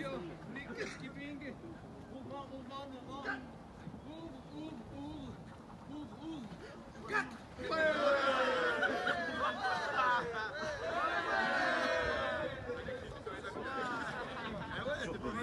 Attention, linker skipping. Mouvement, mouvement, mouvement. Ouvre, ouvre, ouvre, ouvre, ouvre. 4. Ah ouais,